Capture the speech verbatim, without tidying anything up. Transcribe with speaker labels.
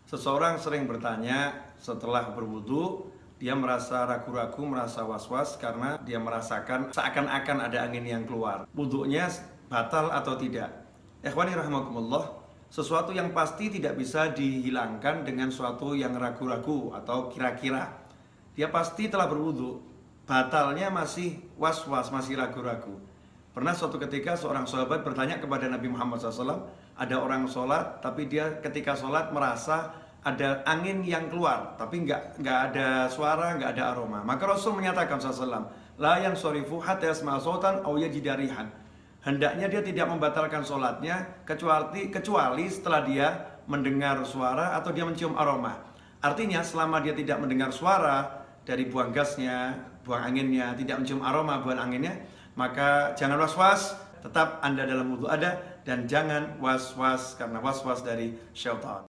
Speaker 1: Seseorang sering bertanya setelah berwudu, dia merasa ragu-ragu, merasa was-was karena dia merasakan seakan-akan ada angin yang keluar. Wudunya batal atau tidak? Ikhwani rahimakumullah, sesuatu yang pasti tidak bisa dihilangkan dengan suatu yang ragu-ragu atau kira-kira. Dia pasti telah berwudu, batalnya masih was-was, masih ragu-ragu. Pernah suatu ketika seorang sahabat bertanya kepada Nabi Muhammad shallallahu alaihi wasallam, ada orang sholat tapi dia ketika sholat merasa ada angin yang keluar tapi nggak nggak ada suara, nggak ada aroma. Maka Rasul menyatakan shallallahu alaihi wasallam, la yansorifu hatta yasma'a sautan aw yajida rihan. Hendaknya dia tidak membatalkan sholatnya kecuali kecuali setelah dia mendengar suara atau dia mencium aroma. Artinya selama dia tidak mendengar suara dari buang gasnya, buang anginnya, tidak mencium aroma buang anginnya, maka jangan was-was, tetap Anda dalam wudu ada, dan jangan was-was karena was-was dari syaitan.